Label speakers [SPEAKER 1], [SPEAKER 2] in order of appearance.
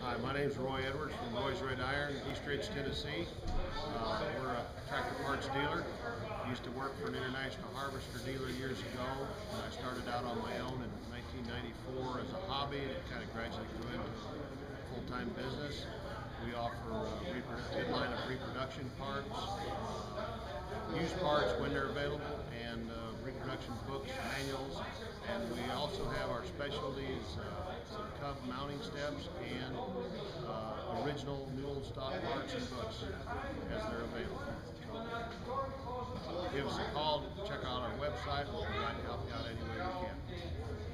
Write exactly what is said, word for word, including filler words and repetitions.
[SPEAKER 1] Hi, my name is Roy Edwards from Roy's Red Iron, East Ridge, Tennessee. Uh, we're a tractor parts dealer. Used to work for an International Harvester dealer years ago, and I started out on my own in nineteen ninety-four as a hobby, and it kind of gradually grew into a full-time business. We offer a good line of reproduction parts, uh, used parts when they're available, and uh, reproduction books, manuals, and we also have our specialties, uh, some cub mounting steps, and uh, original new old stock parts and books as they're available. So give us a call, check out our website, we'll try to help you out any way we can.